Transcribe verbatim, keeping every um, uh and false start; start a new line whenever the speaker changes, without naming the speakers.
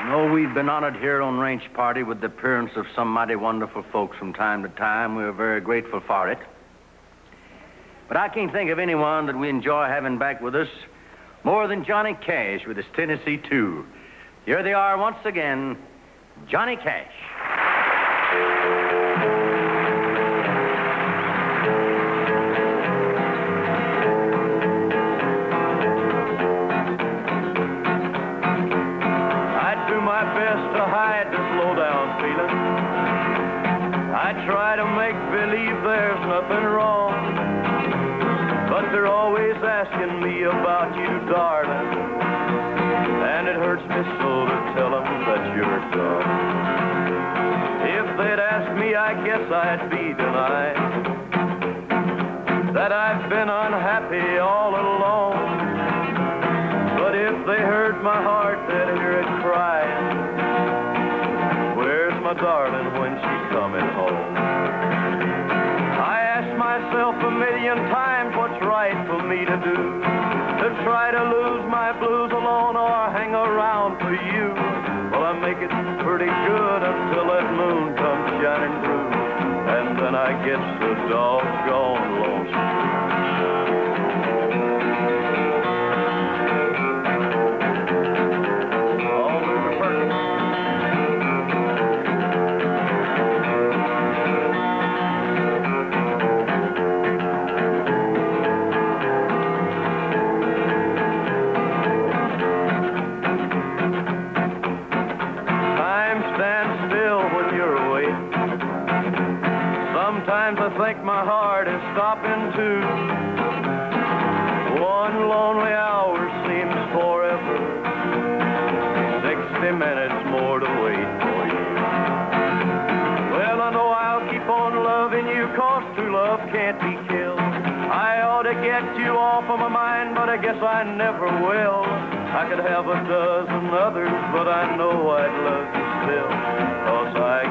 know we've been honored here on Ranch Party with the appearance of some mighty wonderful folks from time to time. We're very grateful for it. But I can't think of anyone that we enjoy having back with us more than Johnny Cash with his Tennessee Two. Here they are once again, Johnny Cash.
To hide this low-down feeling, I try to make believe there's nothing wrong, but they're always asking me about you, darling, and it hurts me so to tell them that you're gone. If they'd ask me, I guess I'd be denied that I've been unhappy all along, but if they heard my heart, they'd hear it crying. My darling, when she's coming home. I ask myself a million times what's right for me to do, to try to lose my blues alone or hang around for you. Well, I make it pretty good until that moon comes shining through, and then I get so doggone lonesome. Sometimes I think my heart is stopping too. One lonely hour seems forever. Sixty minutes more to wait for you. Well, I know I'll keep on loving you, 'cause true love can't be killed. I ought to get you off of my mind, but I guess I never will. I could have a dozen others, but I know I'd love you still, 'cause I